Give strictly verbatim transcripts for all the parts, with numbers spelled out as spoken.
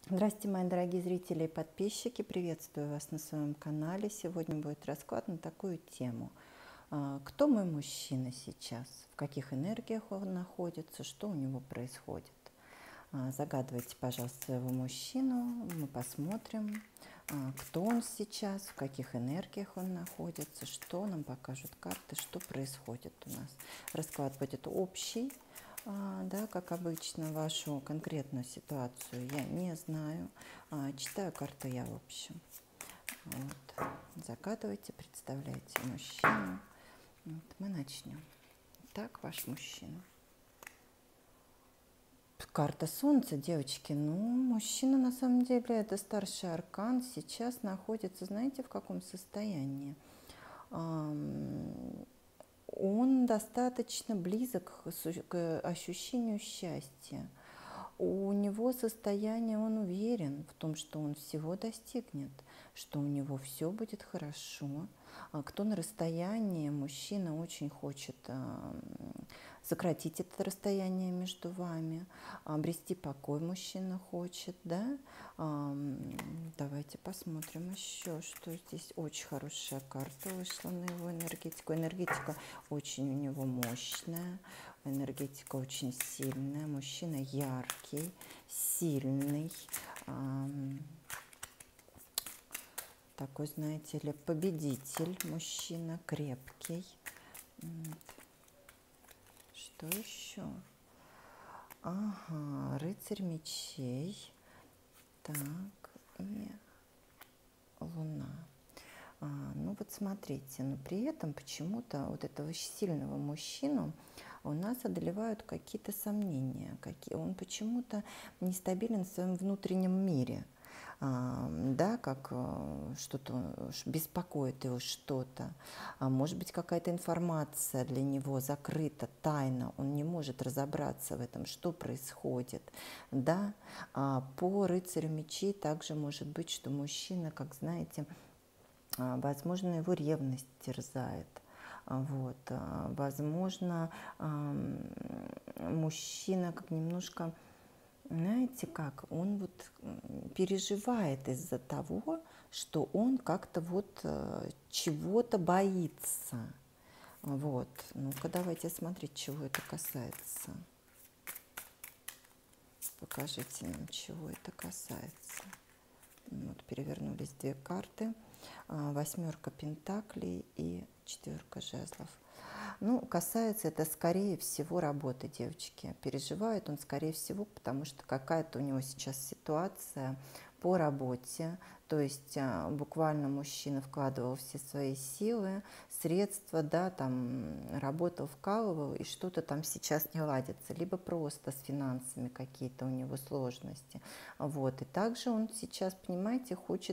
Здравствуйте, мои дорогие зрители и подписчики. Приветствую вас на своем канале. Сегодня будет расклад на такую тему. Кто мой мужчина сейчас? В каких энергиях он находится? Что у него происходит? Загадывайте, пожалуйста, своего мужчину. Мы посмотрим, кто он сейчас, в каких энергиях он находится, что нам покажут карты, что происходит у нас. Расклад будет общий. А, да, как обычно, вашу конкретную ситуацию я не знаю. А, читаю карту я в общем. Вот. Загадывайте, представляйте мужчину. Вот, мы начнем. Так, ваш мужчина. Карта Солнца, девочки. Ну, мужчина на самом деле это старший аркан. Сейчас находится, знаете, в каком состоянии? Он достаточно близок к ощущению счастья. У него состояние, он уверен в том, что он всего достигнет, что у него все будет хорошо. Кто на расстоянии, мужчина очень хочет сократить это расстояние между вами, обрести покой мужчина хочет, да? Давайте посмотрим еще, что здесь. Очень хорошая карта вышла на его энергетику. Энергетика очень у него мощная, энергетика очень сильная, мужчина яркий, сильный, такой, знаете ли, победитель мужчина, крепкий. Что еще? Ага, рыцарь мечей. Так, и луна. А, ну вот смотрите, но при этом почему-то вот этого сильного мужчину у нас одолевают какие-то сомнения. Какие, он почему-то нестабилен в своем внутреннем мире. Да, как что-то беспокоит его что-то, может быть, какая-то информация для него закрыта, тайна, он не может разобраться в этом, что происходит, да. По рыцарю мечей также может быть, что мужчина, как знаете, возможно, его ревность терзает. Вот. Возможно, мужчина как немножко, знаете как, он вот переживает из-за того, что он как-то вот чего-то боится. Вот. Ну-ка, давайте смотреть, чего это касается. Покажите нам, чего это касается. Вот, перевернулись две карты. Восьмерка пентаклей и четверка жезлов. Ну, касается это, скорее всего, работы, девочки. Переживает он, скорее всего, потому что какая-то у него сейчас ситуация по работе. То есть буквально мужчина вкладывал все свои силы, средства, да, там работал, вкалывал, и что-то там сейчас не ладится. Либо просто с финансами какие-то у него сложности. Вот. И также он сейчас, понимаете, хочет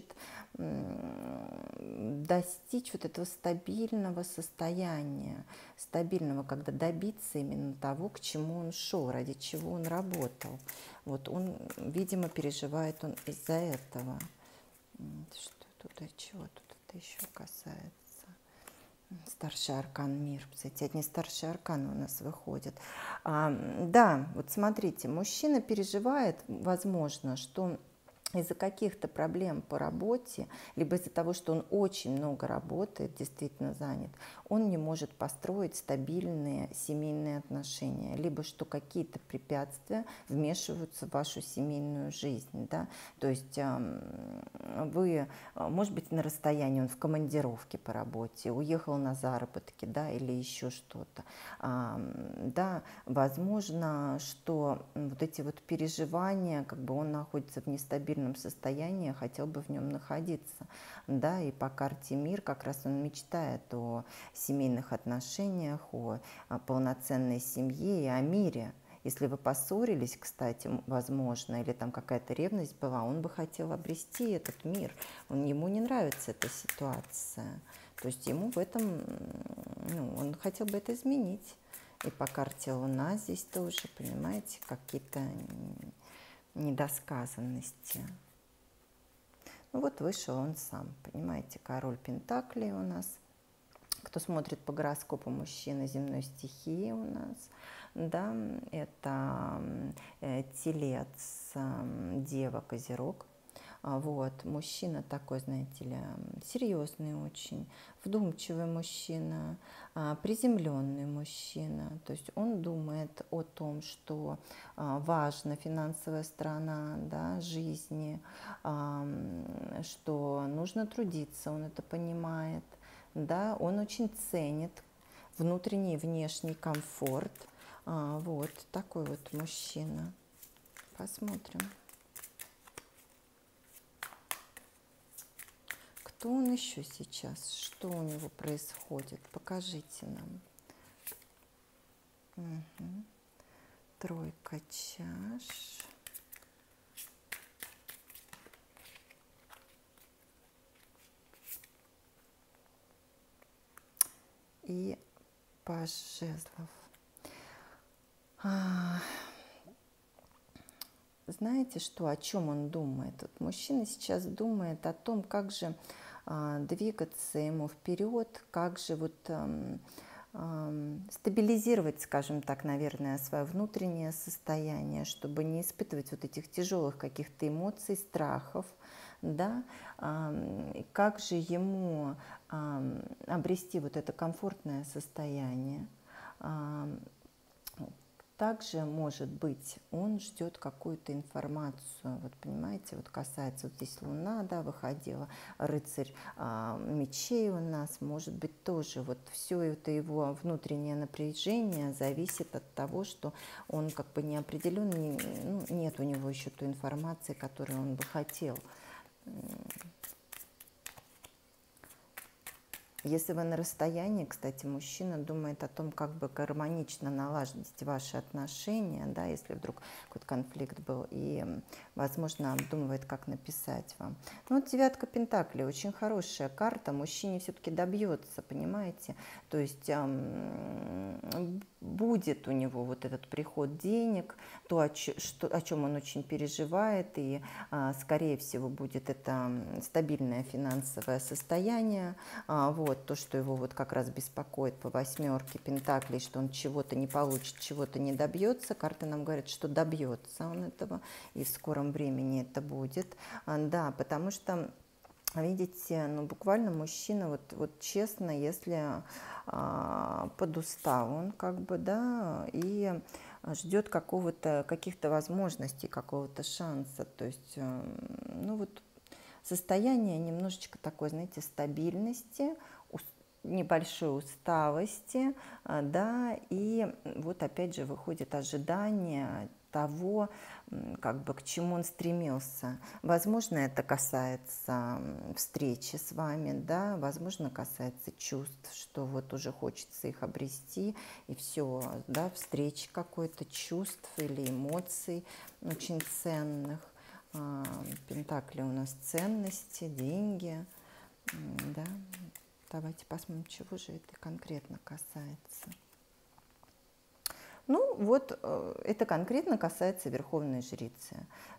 достичь вот этого стабильного состояния, стабильного, когда добиться именно того, к чему он шел, ради чего он работал. Вот он, видимо, переживает он из-за этого. Что тут и чего тут это еще касается? Старший аркан мир. Кстати, одни старшие арканы у нас выходят. А, да, вот смотрите, мужчина переживает, возможно, что из-за каких-то проблем по работе, либо из-за того, что он очень много работает, действительно занят, он не может построить стабильные семейные отношения, либо что какие-то препятствия вмешиваются в вашу семейную жизнь. Да? То есть вы, может быть, на расстоянии, он в командировке по работе, уехал на заработки, да, или еще что-то. Да, возможно, что вот эти вот переживания, как бы он находится в нестабильном состоянии, хотел бы в нем находиться, да, и по карте мир как раз он мечтает о семейных отношениях, о, о полноценной семье и о мире. Если вы поссорились, кстати, возможно, или там какая-то ревность была, он бы хотел обрести этот мир, он, ему не нравится эта ситуация, то есть ему в этом, ну, он хотел бы это изменить. И по карте Луна здесь тоже, понимаете, какие-то недосказанности. Ну вот вышел он сам, понимаете, король пентаклей у нас. Кто смотрит по гороскопу мужчины земной стихии у нас, да, это э, телец, э, дева, козерог. А, Вот, мужчина такой, знаете ли, серьезный очень, вдумчивый мужчина, а, приземленный мужчина. То есть он думает о том, что а, важна финансовая сторона, да, жизни, а, м, что нужно трудиться, он это понимает, да, он очень ценит внутренний и внешний комфорт. А, Вот такой вот мужчина. Посмотрим. Кто он еще сейчас? Что у него происходит? Покажите нам. Мгм. Тройка чаш. И паж жезлов. А, Знаете что, о чем он думает? Вот мужчина сейчас думает о том, как же а, двигаться ему вперед, как же вот ам, ам, стабилизировать, скажем так, наверное, свое внутреннее состояние, чтобы не испытывать вот этих тяжелых каких-то эмоций, страхов, да, ам, и как же ему ам, обрести вот это комфортное состояние. Ам, Также, может быть, он ждет какую-то информацию. Вот понимаете, вот касается, вот здесь Луна, да, выходила, рыцарь а, мечей у нас, может быть, тоже вот все это его внутреннее напряжение зависит от того, что он как бы неопределенный, ну, нет у него еще той информации, которую он бы хотел. Если вы на расстоянии, кстати, мужчина думает о том, как бы гармонично наладить ваши отношения, да, если вдруг какой-то конфликт был, и, возможно, обдумывает, как написать вам. Ну, вот девятка пентаклей, очень хорошая карта, мужчине все-таки добьется, понимаете? То есть эм, будет у него вот этот приход денег, то, о, ч- что, о чем он очень переживает, и, э, скорее всего, будет это стабильное финансовое состояние, а, вот, то, что его вот как раз беспокоит по восьмерке пентаклей, что он чего-то не получит, чего-то не добьется. Карты нам говорят, что добьется он этого, и в скором времени это будет. А, да, потому что, видите, ну буквально мужчина, вот, вот честно, если а, подустал он как бы, да, и ждет какого-то, каких-то возможностей, какого-то шанса. То есть, э, ну вот состояние немножечко такой, знаете, стабильности, небольшой усталости, да, и вот опять же выходит ожидание того, как бы к чему он стремился. Возможно, это касается встречи с вами, да, возможно, касается чувств, что вот уже хочется их обрести, и все, да, встречи какой-то чувств или эмоций очень ценных. Пентакли у нас ценности, деньги, да. Давайте посмотрим, чего же это конкретно касается. Ну, вот это конкретно касается верховной жрицы.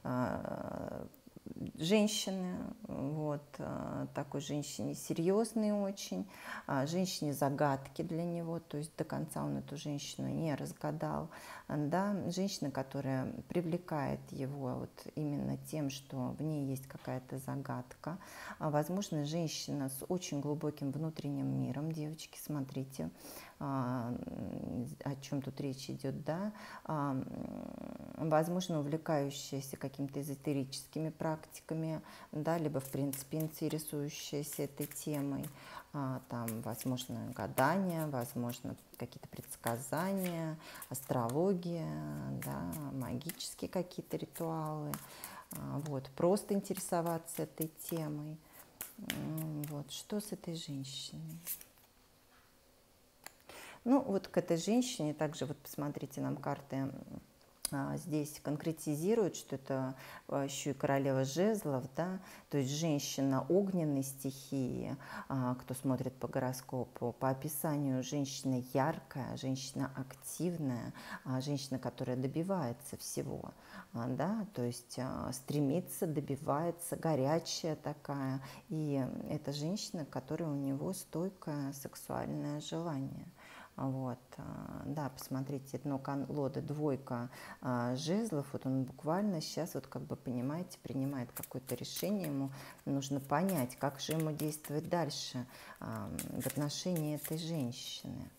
Женщины, вот, такой женщине серьезной очень, женщине загадки для него, то есть до конца он эту женщину не разгадал, да, женщина, которая привлекает его вот именно тем, что в ней есть какая-то загадка, возможно, женщина с очень глубоким внутренним миром, девочки, смотрите, о чем тут речь идет, да, возможно, увлекающаяся какими-то эзотерическими практиками, да, либо, в принципе, интересующаяся этой темой, там, возможно, гадания, возможно, какие-то предсказания, астрология, да, магические какие-то ритуалы, вот, просто интересоваться этой темой. Вот, что с этой женщиной? Ну, вот к этой женщине также, вот посмотрите, нам карты а, здесь конкретизирует, что это а, еще и королева жезлов, да, то есть женщина огненной стихии, а, кто смотрит по гороскопу, по описанию женщина яркая, женщина активная, а, женщина, которая добивается всего, а, да, то есть а, стремится, добивается, горячая такая, и это женщина, которая у него стойкое сексуальное желание. Вот, а, да, посмотрите, дно колоды двойка а, жезлов, вот он буквально сейчас, вот как бы, понимаете, принимает какое-то решение, ему нужно понять, как же ему действовать дальше а, в отношении этой женщины.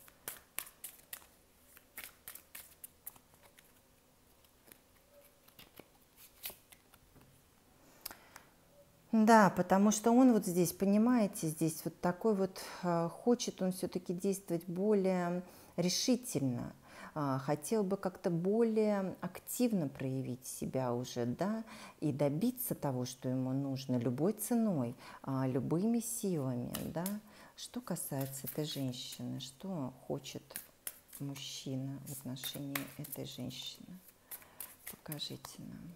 Да, потому что он вот здесь, понимаете, здесь вот такой вот, а, хочет он все-таки действовать более решительно, а, хотел бы как-то более активно проявить себя уже, да, и добиться того, что ему нужно, любой ценой, а, любыми силами, да. Что касается этой женщины, что хочет мужчина в отношении этой женщины? Покажите нам.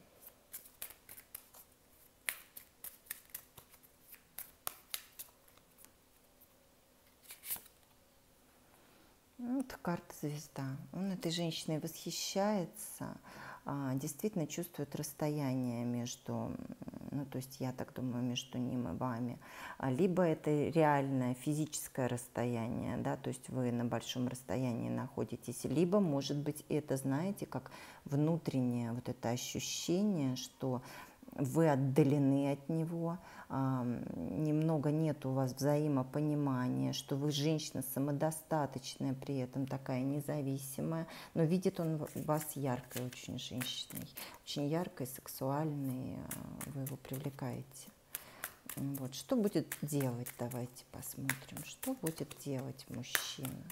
Ну, это карта звезда. Он этой женщиной восхищается, а, действительно чувствует расстояние между, ну, то есть я так думаю, между ним и вами. А, Либо это реальное физическое расстояние, да, то есть вы на большом расстоянии находитесь, либо, может быть, это, знаете, как внутреннее вот это ощущение, что вы отдалены от него, а, немного нет у вас взаимопонимания, что вы женщина самодостаточная, при этом такая независимая, но видит он вас яркой очень женщиной, очень яркой, сексуальной, а, вы его привлекаете. Вот. Что будет делать? Давайте посмотрим, что будет делать мужчина.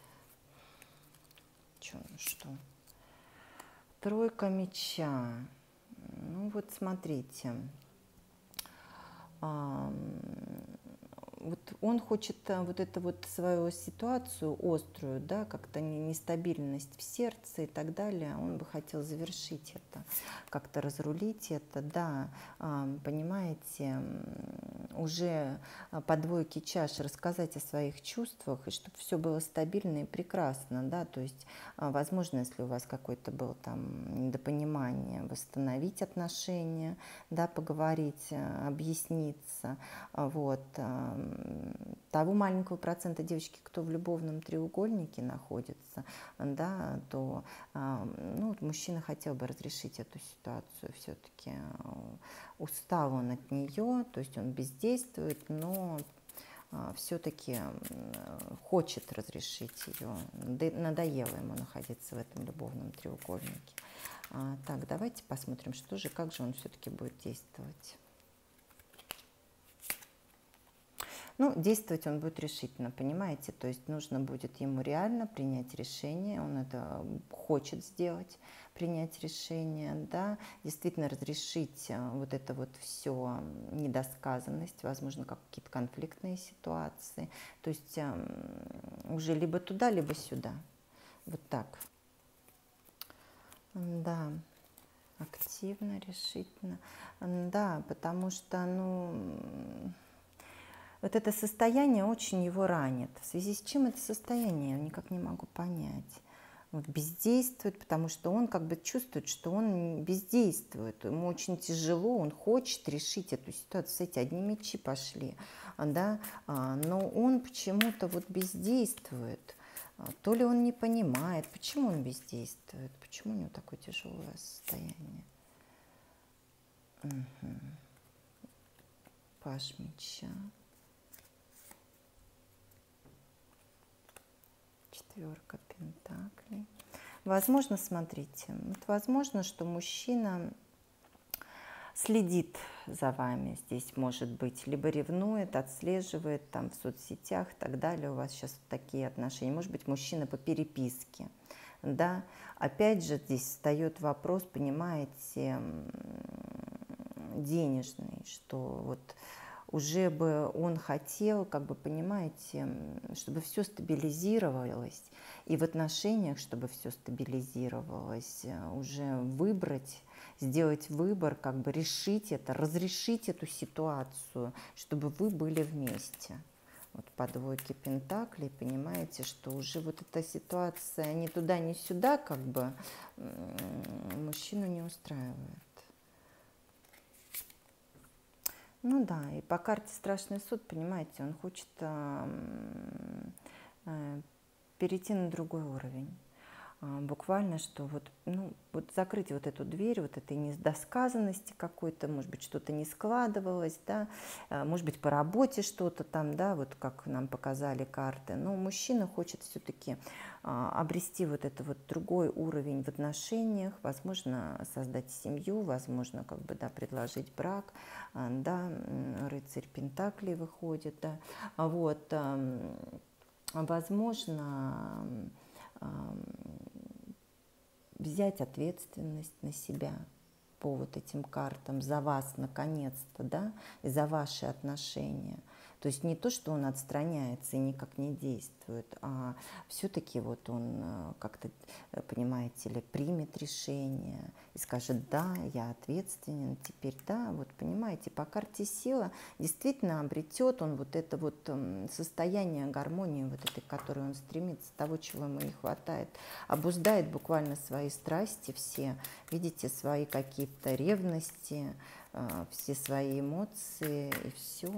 Че, что? Тройка меча. Ну вот смотрите, а, вот он хочет а, вот эту вот свою ситуацию острую, да, как-то нестабильность в сердце и так далее, он бы хотел завершить это, как-то разрулить это, да, а, понимаете, уже по двойке чаш рассказать о своих чувствах, и чтобы все было стабильно и прекрасно, да, то есть, а, возможно, если у вас какой-то был там недопонимание, восстановить отношения, да, поговорить, объясниться, вот. Того маленького процента девочки, кто в любовном треугольнике находится, да, то, ну, мужчина хотел бы разрешить эту ситуацию, все-таки устал он от нее, то есть он бездействует, но все-таки хочет разрешить ее, надоело ему находиться в этом любовном треугольнике. Так, давайте посмотрим, что же, как же он все-таки будет действовать. Ну, действовать он будет решительно, понимаете, то есть нужно будет ему реально принять решение, он это хочет сделать, принять решение, да, действительно разрешить вот это вот все недосказанность, возможно, какие-то конфликтные ситуации, то есть уже либо туда, либо сюда, вот так. Да, активно, решительно, да, потому что, ну... Вот это состояние очень его ранит. В связи с чем это состояние, я никак не могу понять. Вот бездействует, потому что он как бы чувствует, что он бездействует. Ему очень тяжело, он хочет решить эту ситуацию. Эти одни мечи пошли, да? Но он почему-то вот бездействует. То ли он не понимает, почему он бездействует, почему у него такое тяжелое состояние. Угу. Паш меча. Четверка пентаклей. Возможно, смотрите, вот возможно, что мужчина следит за вами здесь, может быть, либо ревнует, отслеживает там в соцсетях и так далее. У вас сейчас вот такие отношения. Может быть, мужчина по переписке, да. Опять же, здесь встает вопрос, понимаете, денежный, что вот уже бы он хотел, как бы, понимаете, чтобы все стабилизировалось, и в отношениях, чтобы все стабилизировалось, уже выбрать, сделать выбор, как бы решить это, разрешить эту ситуацию, чтобы вы были вместе. Вот по двойке пентаклей, понимаете, что уже вот эта ситуация ни туда, ни сюда, как бы, мужчину не устраивает. Ну да, и по карте Страшный суд, понимаете, он хочет э, э, перейти на другой уровень. Буквально, что вот, ну, вот закрыть вот эту дверь, вот этой недосказанности какой-то, может быть, что-то не складывалось, да, может быть, по работе что-то там, да, вот как нам показали карты. Но мужчина хочет все-таки обрести вот это вот другой уровень в отношениях, возможно, создать семью, возможно, как бы, да, предложить брак, да, рыцарь Пентаклей выходит, да, вот, возможно, взять ответственность на себя по вот этим картам за вас наконец-то, да, и за ваши отношения. То есть не то, что он отстраняется и никак не действует, а все-таки вот он как-то, понимаете ли, примет решение и скажет: да, я ответственен теперь, да, вот понимаете, по карте сила действительно обретет он вот это вот состояние гармонии, вот этой, к которой он стремится, того, чего ему не хватает, обуздает буквально свои страсти все, видите, свои какие-то ревности, все свои эмоции и все.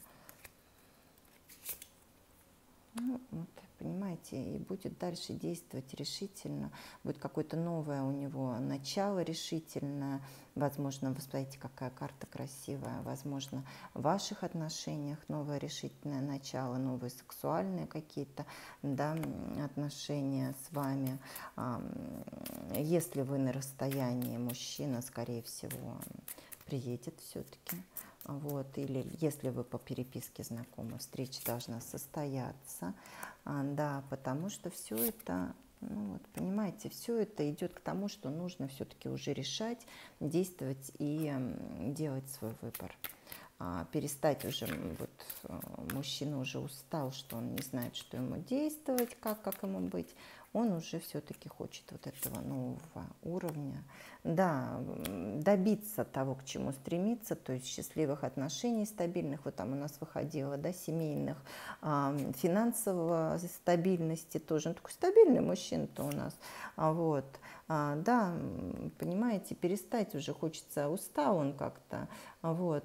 Ну, вот, понимаете, и будет дальше действовать решительно, будет какое-то новое у него начало решительное, возможно, вы смотрите, какая карта красивая, возможно, в ваших отношениях новое решительное начало, новые сексуальные какие-то, да, отношения с вами. Если вы на расстоянии, мужчина, скорее всего, приедет все-таки. Вот, или если вы по переписке знакомы, встреча должна состояться, а, да, потому что все это, ну вот, понимаете, все это идет к тому, что нужно все-таки уже решать, действовать и делать свой выбор. А, перестать уже, вот, мужчина уже устал, что он не знает, что ему действовать, как, как ему быть. Он уже все-таки хочет вот этого нового уровня, да, добиться того, к чему стремиться, то есть счастливых отношений стабильных, вот там у нас выходило, да, семейных, финансовой стабильности тоже, ну, такой стабильный мужчина-то у нас, вот, да, понимаете, перестать уже хочется, устал он как-то, вот,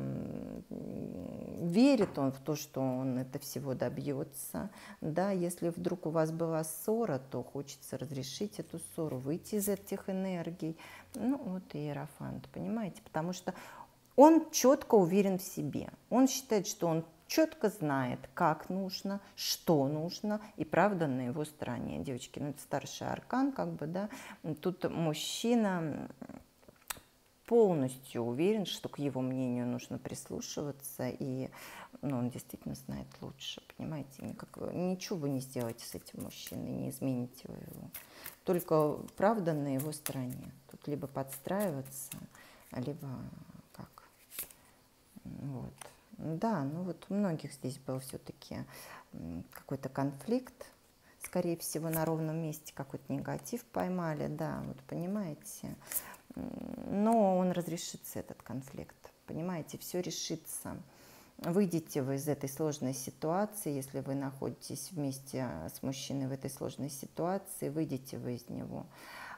верит он в то, что он это всего добьется, да, если вдруг у вас была ссора, то хочется разрешить эту ссору, выйти из этих энергий, ну вот и Иерофант, понимаете, потому что он четко уверен в себе, он считает, что он четко знает, как нужно, что нужно, и правда на его стороне. Девочки, ну это старший аркан, как бы, да, тут мужчина полностью уверен, что к его мнению нужно прислушиваться, и, ну, он действительно знает лучше, понимаете, никак, ничего вы не сделаете с этим мужчиной, не измените вы его, только правда на его стороне, тут либо подстраиваться, либо как, вот. Да, ну вот у многих здесь был все-таки какой-то конфликт, скорее всего, на ровном месте какой-то негатив поймали, да, вот понимаете, но он разрешится, этот конфликт, понимаете, все решится. Выйдете вы из этой сложной ситуации, если вы находитесь вместе с мужчиной в этой сложной ситуации, выйдете вы из него.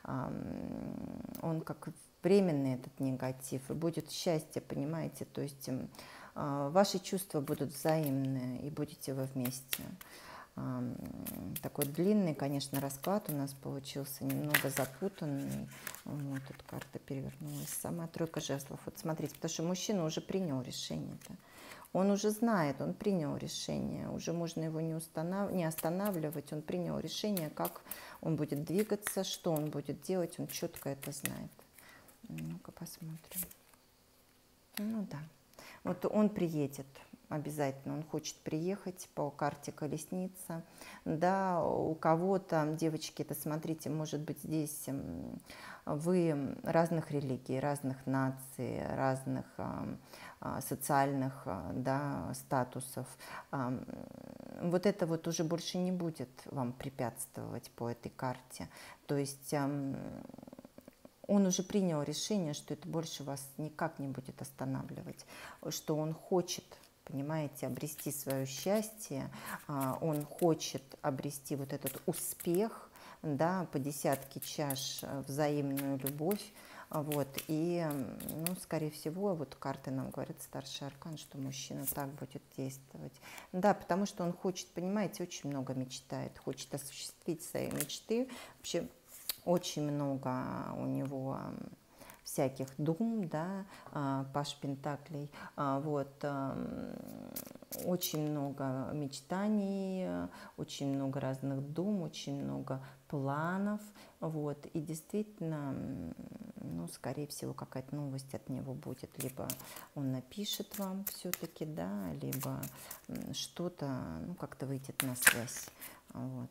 Он как временный, этот негатив, и будет счастье, понимаете, то есть ваши чувства будут взаимные, и будете вы вместе. Такой длинный, конечно, расклад у нас получился, немного запутанный. Вот тут карта перевернулась. Сама тройка жезлов. Вот смотрите, потому что мужчина уже принял решение-то. Он уже знает, он принял решение. Уже можно его не, установ... не останавливать. Он принял решение, как он будет двигаться, что он будет делать. Он четко это знает. Ну-ка посмотрим. Ну да. Вот он приедет. обязательно он хочет приехать по карте колесница. Да, у кого-то, девочки, это смотрите, может быть здесь вы разных религий, разных наций, разных социальных, да, статусов. Вот это вот уже больше не будет вам препятствовать по этой карте. То есть он уже принял решение, что это больше вас никак не будет останавливать, что он хочет, понимаете, обрести свое счастье, он хочет обрести вот этот успех, да, по десятке чаш, взаимную любовь. Вот, и, ну, скорее всего, вот карты нам говорят, старший аркан, что мужчина так будет действовать. Да, потому что он хочет, понимаете, очень много мечтает, хочет осуществить свои мечты. Вообще очень много у него всяких дум, да, паш пентаклей, вот, очень много мечтаний, очень много разных дум, очень много планов, вот, и действительно, ну, скорее всего, какая-то новость от него будет, либо он напишет вам все-таки, да, либо что-то, ну, как-то выйдет на связь, вот,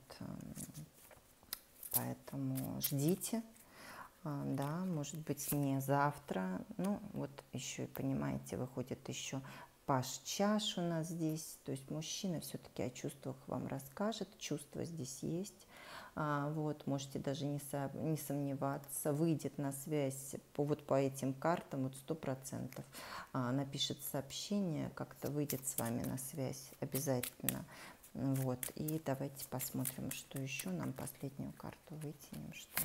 поэтому ждите. Да, может быть, не завтра, ну, вот еще и, понимаете, выходит еще паш чаш у нас здесь, то есть мужчина все-таки о чувствах вам расскажет, чувства здесь есть, вот, можете даже не, со, не сомневаться, выйдет на связь по, вот по этим картам, вот сто процентов, напишет сообщение, как-то выйдет с вами на связь обязательно. Вот, и давайте посмотрим, что еще нам последнюю карту вытянем, что...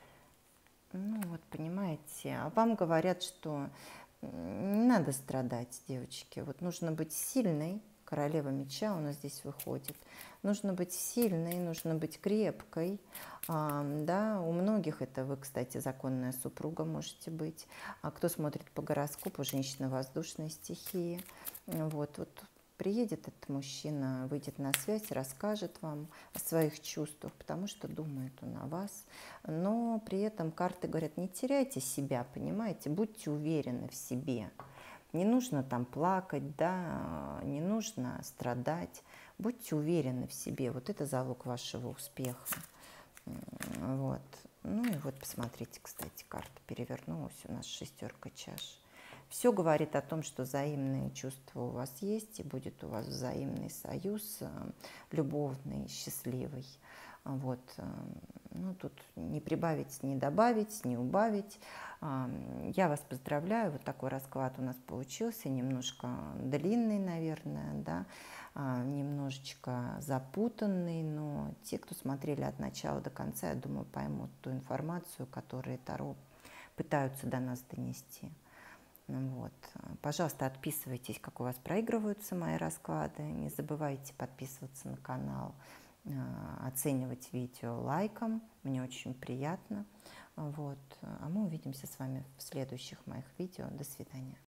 Ну вот, понимаете, а вам говорят, что не надо страдать, девочки. Вот нужно быть сильной, королева меча у нас здесь выходит. Нужно быть сильной, нужно быть крепкой. А, да, у многих это вы, кстати, законная супруга можете быть. А кто смотрит по гороскопу, женщина воздушной стихии. Вот, вот. Приедет этот мужчина, выйдет на связь, расскажет вам о своих чувствах, потому что думает он о вас. Но при этом карты говорят, не теряйте себя, понимаете, будьте уверены в себе. Не нужно там плакать, да, не нужно страдать. Будьте уверены в себе, вот это залог вашего успеха. Вот. Ну и вот посмотрите, кстати, карта перевернулась, у нас шестерка чаш. Все говорит о том, что взаимные чувства у вас есть, и будет у вас взаимный союз, любовный, счастливый. Вот. Ну, тут не прибавить, не добавить, не убавить. Я вас поздравляю, вот такой расклад у нас получился, немножко длинный, наверное, да, немножечко запутанный, но те, кто смотрели от начала до конца, я думаю, поймут ту информацию, которую Таро пытаются до нас донести. Вот. Пожалуйста, отписывайтесь, как у вас проигрываются мои расклады. Не забывайте подписываться на канал, оценивать видео лайком. Мне очень приятно. Вот. А мы увидимся с вами в следующих моих видео. До свидания.